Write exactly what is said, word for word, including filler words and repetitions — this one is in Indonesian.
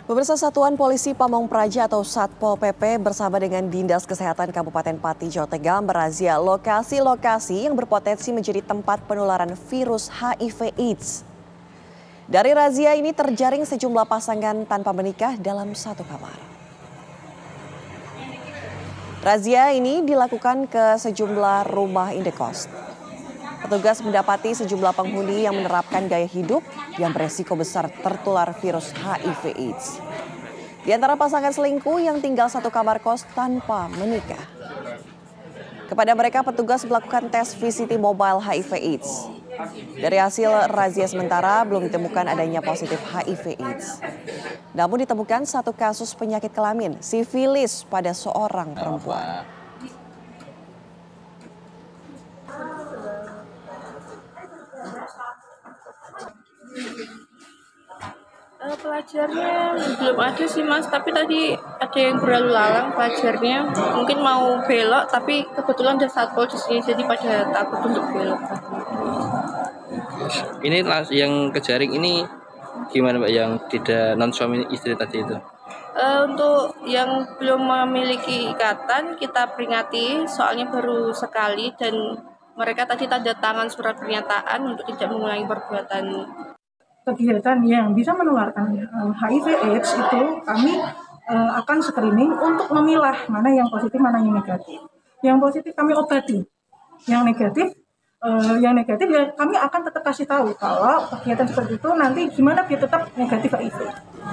Pemirsa, Satuan Polisi Pamong Praja atau Satpol P P bersama dengan Dinas Kesehatan Kabupaten Pati, Jawa Tengah merazia lokasi-lokasi yang berpotensi menjadi tempat penularan virus H I V AIDS. Dari razia ini terjaring sejumlah pasangan tanpa menikah dalam satu kamar. Razia ini dilakukan ke sejumlah rumah indekos. Petugas mendapati sejumlah penghuni yang menerapkan gaya hidup yang beresiko besar tertular virus H I V AIDS. Di antara pasangan selingkuh yang tinggal satu kamar kos tanpa menikah. Kepada mereka petugas melakukan tes V C T mobile H I V AIDS. Dari hasil razia sementara belum ditemukan adanya positif H I V AIDS. Namun ditemukan satu kasus penyakit kelamin, sifilis pada seorang perempuan. Uh, pelajarnya belum ada sih Mas, tapi tadi ada yang berlalu lalang pelajarnya mungkin mau belok, tapi kebetulan ada satpol di sini jadi pada takut untuk belok. Ini yang kejaring ini gimana Mbak, yang tidak non suami istri tadi itu? Uh, untuk yang belum memiliki ikatan kita peringati, soalnya baru sekali dan mereka tadi tanda tangan surat pernyataan untuk tidak mengulangi perbuatan. Kegiatan yang bisa menularkan H I V AIDS itu kami uh, akan screening untuk memilah mana yang positif, mana yang negatif. Yang positif kami obati, yang negatif, uh, yang negatif ya kami akan tetap kasih tahu kalau kegiatan seperti itu nanti gimana biar tetap negatif H I V.